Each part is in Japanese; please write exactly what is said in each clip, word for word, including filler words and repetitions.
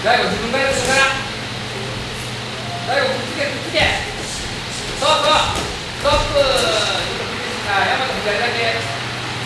大悟自分から自分から大悟くっつけくっつけそうそうストップさあ山と左だけ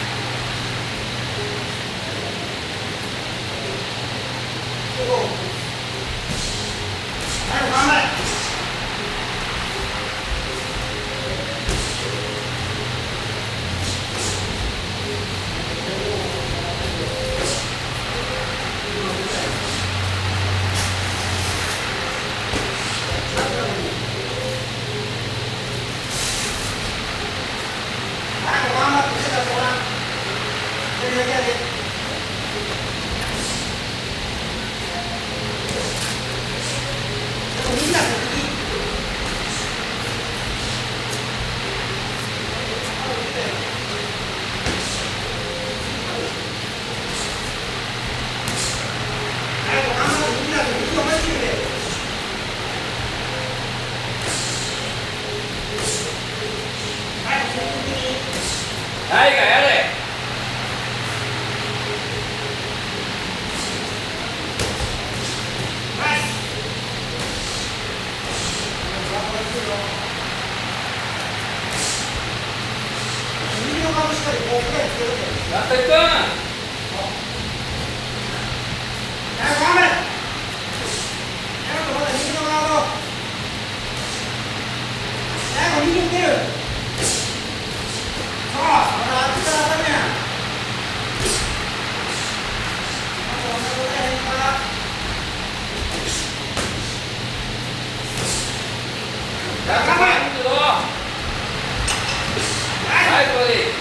大悟頑張れはいがやれやっていくはい、これでいい。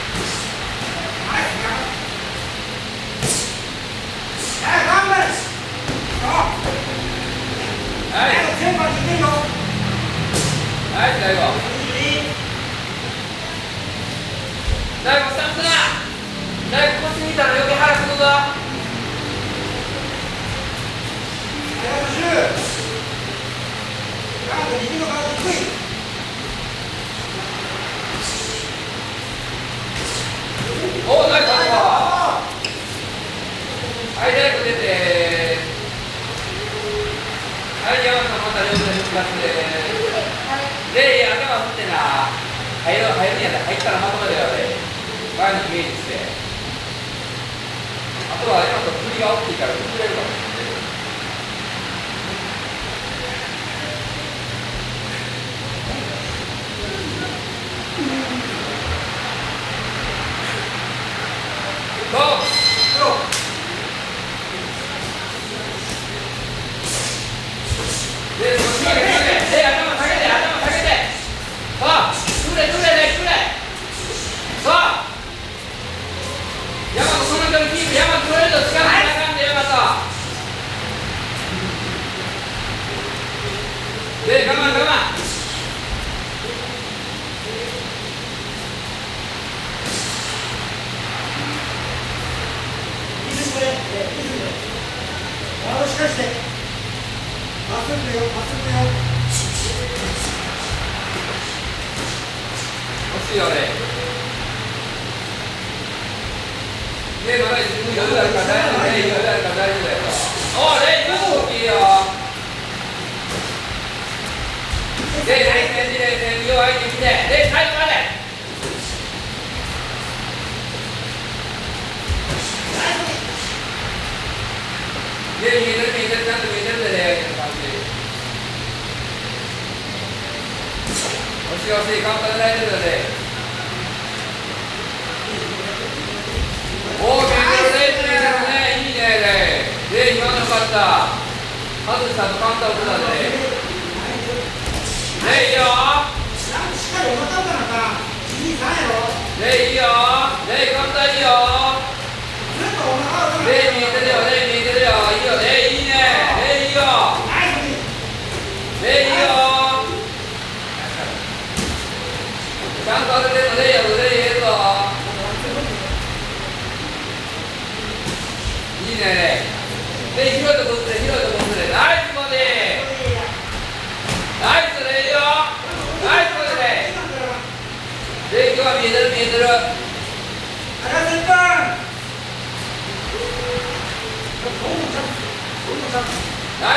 はい、大悟。大悟、スタンプだ。大悟、こっち見たら余計腹くるぞ。おお、ナイス。はい、大悟出て。はい、山本また両手復活で。で、頭振ってな。入る、入るんやったら入ったらまとめだよね。前のイメージして。あとは山本振りが大きいから振れるかもしれない。で、我慢我慢。リズムで、リズムで。押し返して。まっすぐよ、まっすぐよ。惜しいよね。で、まだ自分余裕あるから大丈夫、余裕あるから大丈夫だよ。おう、レイ、今の動きいいよ。で、レイ、レイ、レイ、レイ、弱いに来て、レイ、最後まで。で、見えてる、見えてる、ちゃんと見えてるで、レイ、こんな感じ。押し押し、カウンターで大丈夫だで。おー、見えてる、レイ、見えてるね、いいね、レイ。レイ、今のよかった。外したとカウンターを打ったで。レイいいよ。しっかり重たくなったら、にさんやろ。レイいいよ。レイ簡単いいよ。レイ見えてるよ。レイ見えてるよ。いいよ。レイいいね。レイいいよ。レイいいよ。ちゃんと当ててるのレイやぞ。レイええぞ。いいね。レイ広いとこ打つで、広いとこ打つで。ナイスボディ。ナイスレイよ。ナイスボディレイ。レイ今日は見えてる見えてる。ナイ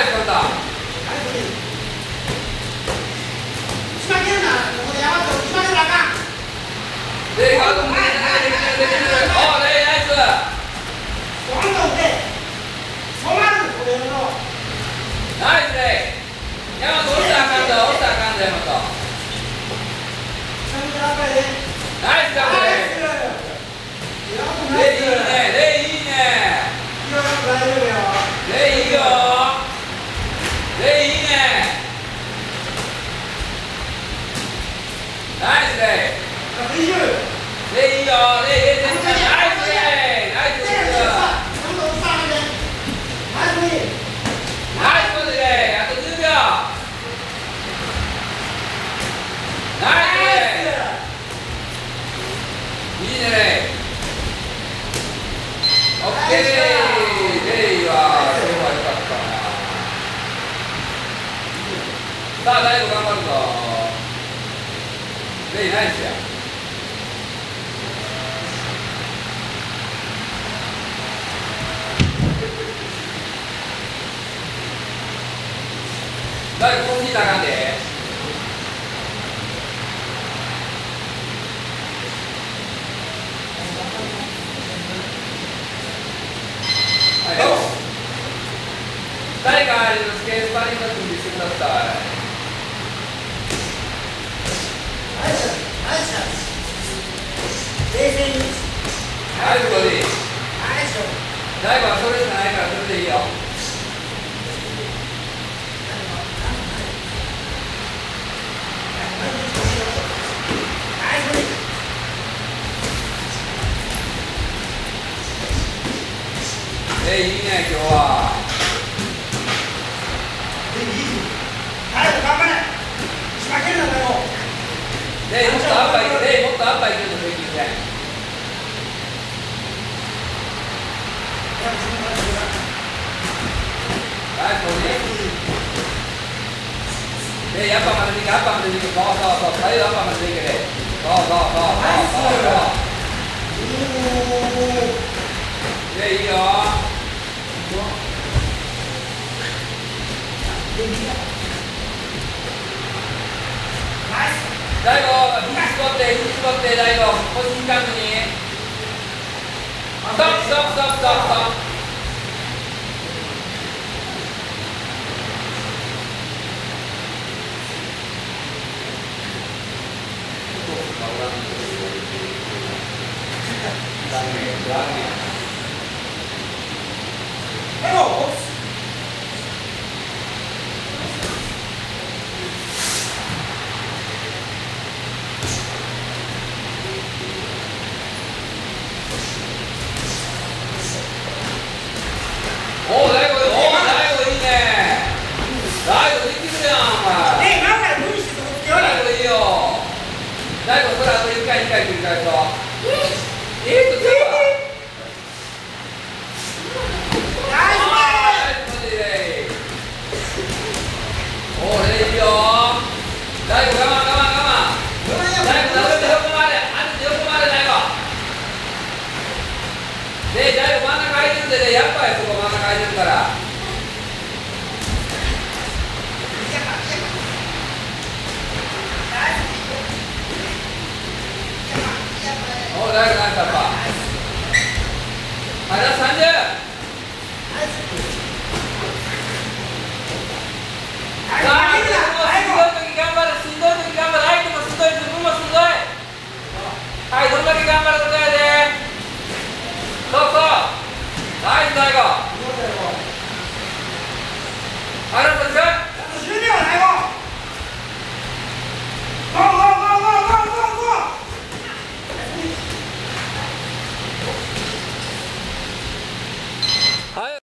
オッケー。レイは今日は良かったな。さあ大悟頑張るぞ。レイナイスや。大悟こっちにいたらあかんで。誰かスケートパリング準備してください。 冷静に。 はい、ここでいい。 はい、 大悟はそれしかないからそれでいいよ。えー、いいね、今日は。 はい、頑張れ。仕掛けるな、だよ。 レイもっとアッパーいけ、レイもっとアッパーいけると平均線。はい、これね。レイ、アッパーまででいけ、アッパーまででいけ。そうそうそう、左右アッパーまででいけ。そうそうそうそうそうそう。レイ、いいよ。大悟、引き絞って、引き絞って、大悟、腰引かずに。ストップ、ストップ、ストップ、ストップ、ストップ。残念、残念。おお、大悟、おお、大悟いいね。大悟できるやん、お前。 え、なんか無理してとこつけよう。 大悟いいよ。大悟、それあといっかい、にかい繰り返そう。えーと、ちょっと。 ナイス。 おお、レイいいよ。大悟、我慢、我慢、我慢。大悟、横回れ。あと横回れ、大悟。で、大悟、真ん中空いてるんでね、やっぱりそこ真ん中空いてるから。おお、大悟、ナイスアッパー。はい、ラスト